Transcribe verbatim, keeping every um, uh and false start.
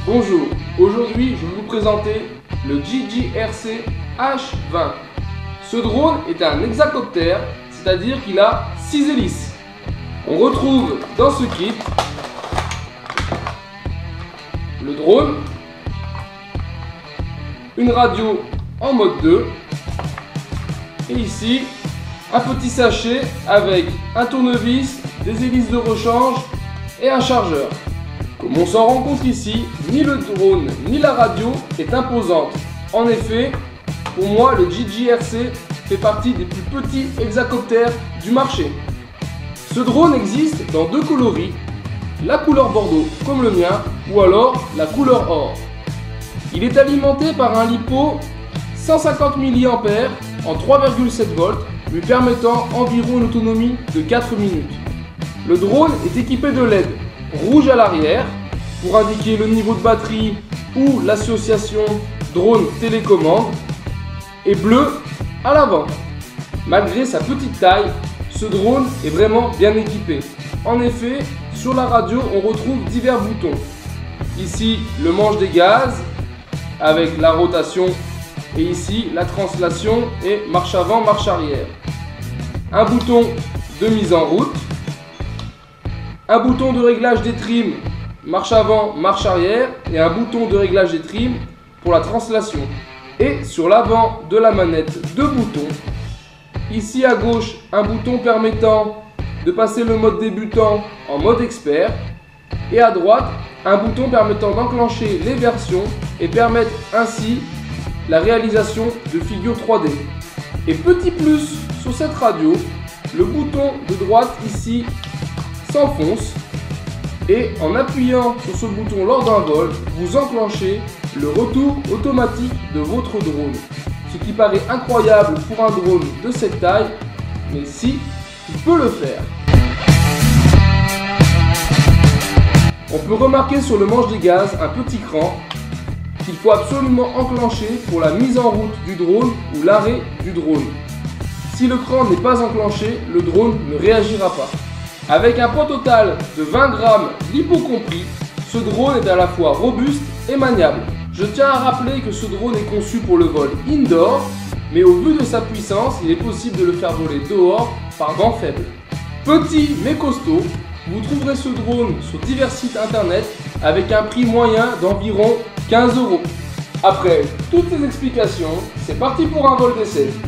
Bonjour, aujourd'hui je vais vous présenter le G G R C H vingt. Ce drone est un hexacoptère, c'est-à-dire qu'il a six hélices. On retrouve dans ce kit le drone, une radio en mode deux et ici un petit sachet avec un tournevis, des hélices de rechange et un chargeur. Comme on s'en rend compte ici, ni le drone ni la radio est imposante. En effet, pour moi, le G G R C fait partie des plus petits hexacoptères du marché. Ce drone existe dans deux coloris, la couleur bordeaux comme le mien ou alors la couleur or. Il est alimenté par un LiPo cent cinquante milliampères en trois virgule sept volts, lui permettant environ une autonomie de quatre minutes. Le drone est équipé de L E D rouge à l'arrière pour indiquer le niveau de batterie ou l'association drone télécommande et bleu à l'avant. Malgré sa petite taille, ce drone est vraiment bien équipé. En effet, sur la radio, on retrouve divers boutons. Ici, le manche des gaz avec la rotation et ici, la translation et marche avant, marche arrière. Un bouton de mise en route. Un bouton de réglage des trims, marche avant, marche arrière, et un bouton de réglage des trims pour la translation. Et sur l'avant de la manette, deux boutons. Ici à gauche, un bouton permettant de passer le mode débutant en mode expert. Et à droite, un bouton permettant d'enclencher les versions et permettre ainsi la réalisation de figures trois D. Et petit plus sur cette radio, le bouton de droite ici s'enfonce et en appuyant sur ce bouton lors d'un vol, vous enclenchez le retour automatique de votre drone. Ce qui paraît incroyable pour un drone de cette taille, mais si, il peut le faire. On peut remarquer sur le manche des gaz un petit cran qu'il faut absolument enclencher pour la mise en route du drone ou l'arrêt du drone. Si le cran n'est pas enclenché, le drone ne réagira pas. Avec un poids total de vingt grammes LiPo compris, ce drone est à la fois robuste et maniable. Je tiens à rappeler que ce drone est conçu pour le vol indoor, mais au vu de sa puissance, il est possible de le faire voler dehors par vent faible. Petit mais costaud, vous trouverez ce drone sur divers sites internet avec un prix moyen d'environ quinze euros. Après toutes ces explications, c'est parti pour un vol d'essai.